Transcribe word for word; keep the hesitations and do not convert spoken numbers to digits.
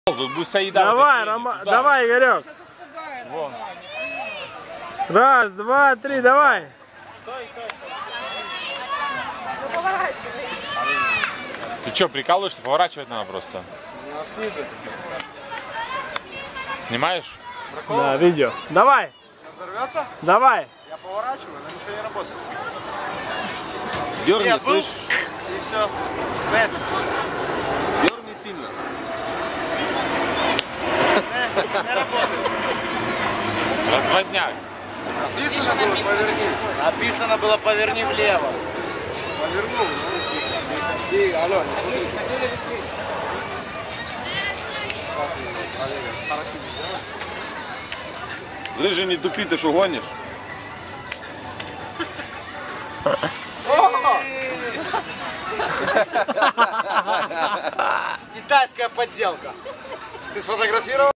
Давай, Рома... давай, Игорек. Вон. Раз, два, три, давай. Стой, стой, стой. Ты что, прикалываешься? Поворачивать надо просто. А снизу. Снимаешь? Да, видео. Давай. Сейчас взорвется? Давай. Я поворачиваю, но ничего не работает. Дерни, слышишь? И все. Бэт. Дерни сильно. Не работает. Разводняк. Написано было поверни. Написано было поверни влево. Повернул, ну тихо, тихо, тихо. Алло, не смотри. Лыжи не тупи, ты что гонишь? Китайская подделка. Ты сфотографировал?